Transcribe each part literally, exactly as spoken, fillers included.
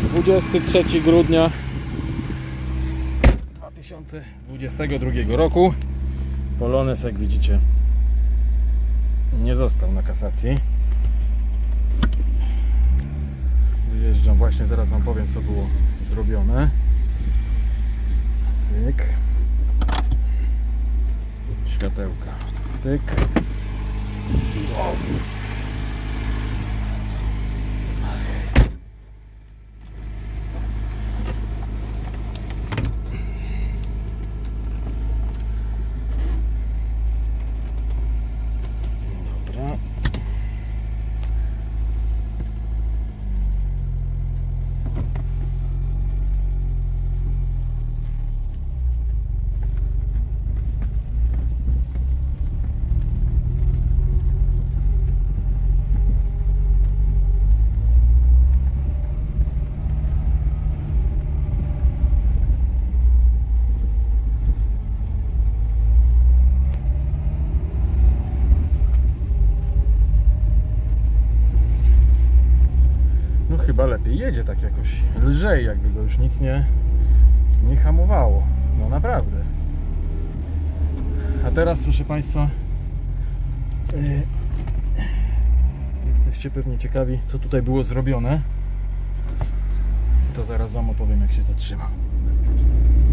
dwudziestego trzeciego grudnia dwa tysiące dwudziestego drugiego roku. Polones, jak widzicie, nie został na kasacji. Wyjeżdżam właśnie, zaraz wam powiem, co było zrobione. Cyk. Światełka. Tyk. Wow. Dobra. Chyba lepiej jedzie, tak jakoś lżej, jakby go już nic nie, nie hamowało. No naprawdę. A teraz, proszę Państwa, yy, jesteście pewnie ciekawi, co tutaj było zrobione. To zaraz Wam opowiem, jak się zatrzymam bezpiecznie.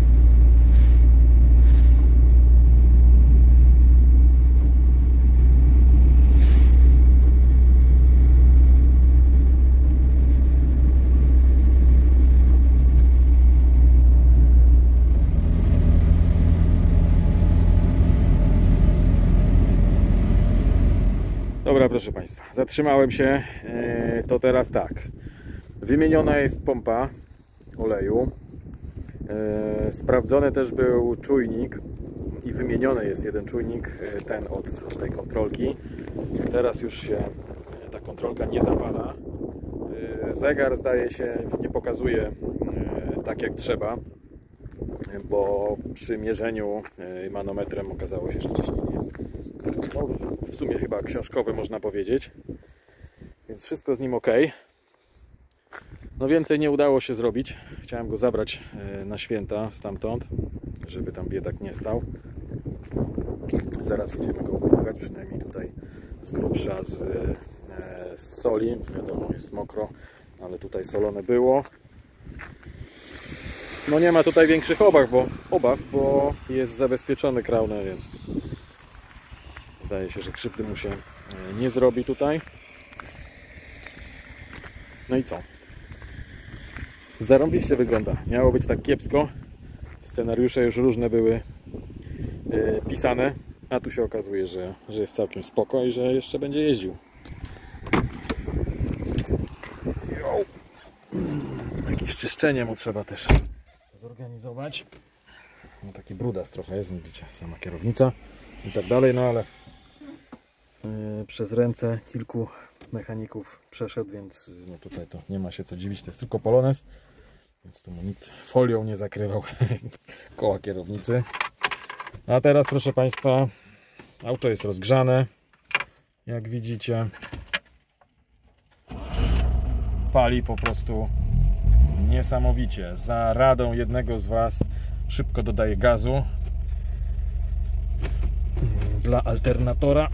Dobra, proszę Państwa, zatrzymałem się. To teraz tak. Wymieniona jest pompa oleju. Sprawdzony też był czujnik i wymieniony jest jeden czujnik, ten od tej kontrolki. Teraz już się ta kontrolka nie zapala. Zegar, zdaje się, nie pokazuje tak jak trzeba, bo przy mierzeniu manometrem okazało się, że ciśnienie jest, no, w sumie chyba książkowe, można powiedzieć, więc wszystko z nim ok. No więcej nie udało się zrobić. Chciałem go zabrać na święta stamtąd, żeby tam biedak nie stał. Zaraz idziemy go upływać, przynajmniej tutaj z grubsza z, z soli. Wiadomo, jest mokro, ale tutaj solone było. No nie ma tutaj większych obaw, bo, obaw, bo jest zabezpieczony krauner, więc zdaje się, że krzywdy mu się nie zrobi tutaj. No i co? Zarąbiście wygląda. Miało być tak kiepsko. Scenariusze już różne były yy, pisane, a tu się okazuje, że, że jest całkiem spoko i że jeszcze będzie jeździł. Jo. Jakieś czyszczenie mu trzeba też zorganizować. No taki brudas trochę jest, widzicie, sama kierownica i tak dalej, no ale yy, przez ręce kilku mechaników przeszedł, więc no tutaj to nie ma się co dziwić, to jest tylko Polones, więc tu mu nikt folią nie zakrywał koła kierownicy. A teraz, proszę Państwa, auto jest rozgrzane, jak widzicie, pali po prostu niesamowicie. Za radą jednego z Was szybko dodaję gazu dla alternatora.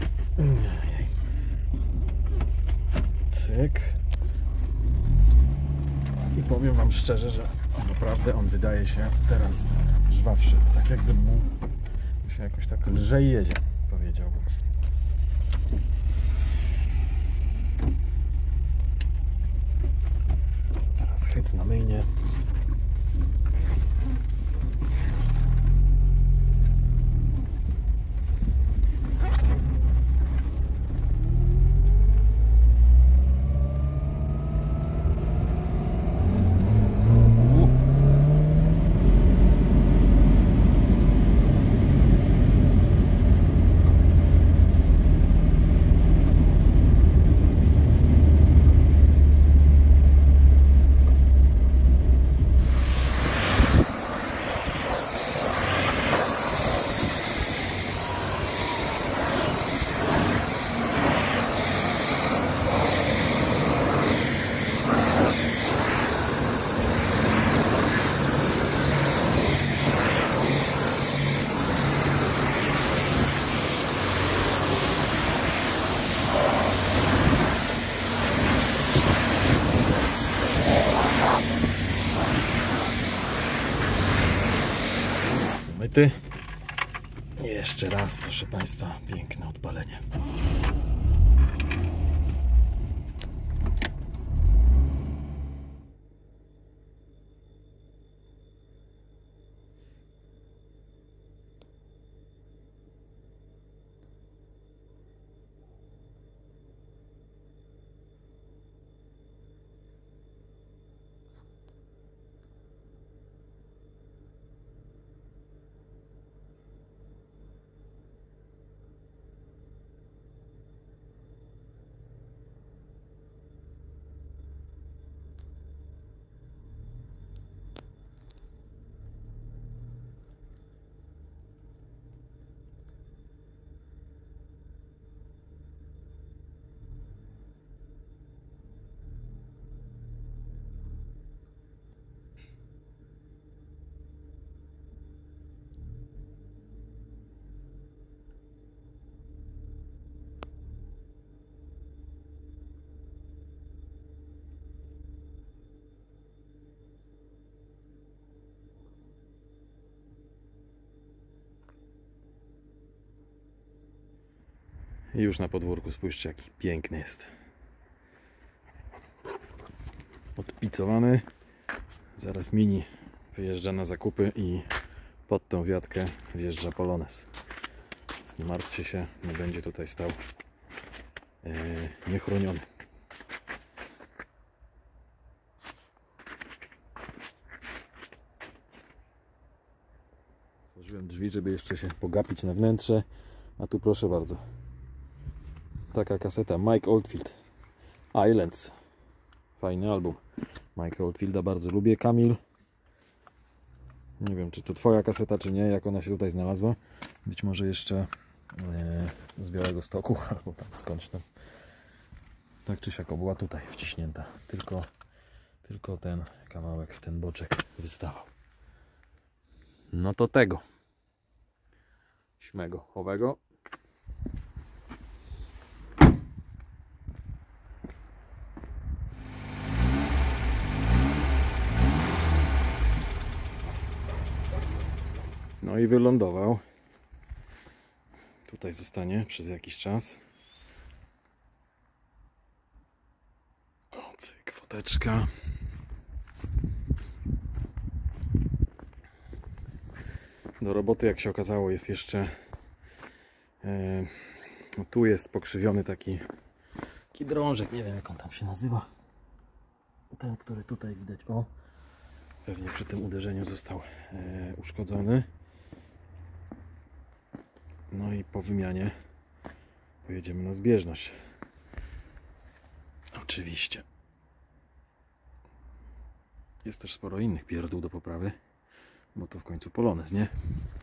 Cyk. I powiem Wam szczerze, że naprawdę on wydaje się teraz żwawszy. Tak jakby mu się jakoś tak lżej jedzie, powiedziałbym. Teraz hyc na myjnie. zbity. Jeszcze raz, proszę Państwa, piękne odpalenie. I już na podwórku, spójrzcie, jaki piękny jest. Odpicowany. Zaraz Mini wyjeżdża na zakupy i pod tą wiatkę wjeżdża Polones. Więc nie martwcie się, nie będzie tutaj stał yy, niechroniony. Otworzyłem drzwi, żeby jeszcze się pogapić na wnętrze, a tu proszę bardzo. Taka kaseta Mike Oldfield Islands. Fajny album Mike'a Oldfielda, bardzo lubię. Kamil, nie wiem czy to twoja kaseta czy nie, jak ona się tutaj znalazła. Być może jeszcze e, z Białegostoku albo tam skądś tam. Tak czy siak była tutaj wciśnięta. Tylko, tylko ten kawałek, ten boczek wystawał. No to tego śmego owego. No i wylądował. Tutaj zostanie przez jakiś czas. O, cyk, foteczka. Do roboty, jak się okazało, jest jeszcze e, no tu jest pokrzywiony taki, taki drążek, nie wiem jak on tam się nazywa. Ten, który tutaj widać, o, pewnie przy tym uderzeniu został e, uszkodzony. No i po wymianie pojedziemy na zbieżność. Oczywiście. Jest też sporo innych pierdół do poprawy, bo to w końcu Polones, nie?